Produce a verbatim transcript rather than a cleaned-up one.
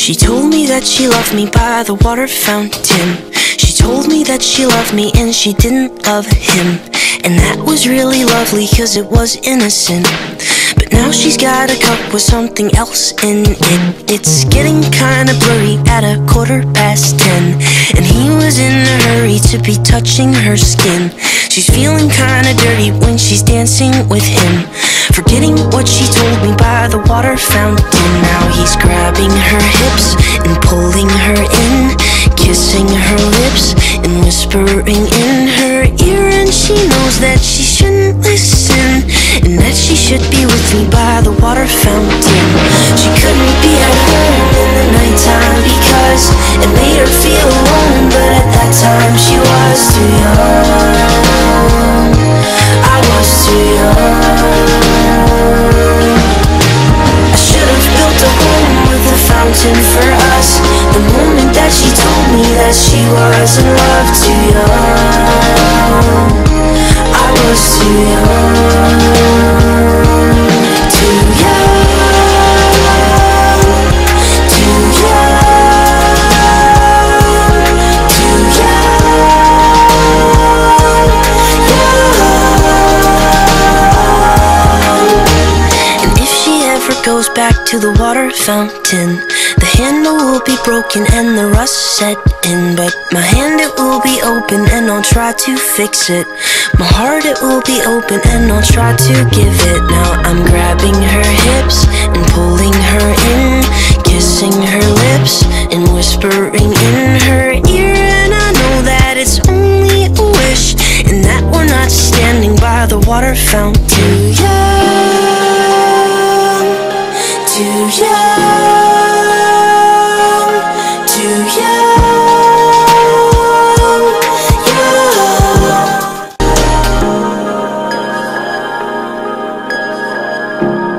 She told me that she loved me by the water fountain. She told me that she loved me and she didn't love him. And that was really lovely cause it was innocent. But now she's got a cup with something else in it. It's getting kinda blurry at a quarter past ten, and he was in a hurry to be touching her skin. She's feeling kinda dirty when she's dancing with him, forgetting what she told me by the water fountain. Now he's grabbing her hips and pulling her in, kissing her lips and whispering in her ear. And she knows that she shouldn't listen, and that she should be with me by the water fountain. She couldn't be at home in the nighttime because it made her feel alone. But at that time she was too young. I was too young. I should have built a home with a fountain for us. The moment that she told me that she was in love, too young. I was too young. Too young. Too young. Too young. Young. And if she ever goes back to the water fountain, the handle will be broken and the rust set in. But my hand, it will be open and I'll try to fix it. My heart, it will be open and I'll try to give it. Now I'm grabbing her hips and pulling her in, kissing her lips and whispering in her ear. And I know that it's only a wish, and that we're not standing by the water fountain. Too young, too young, too young. Young.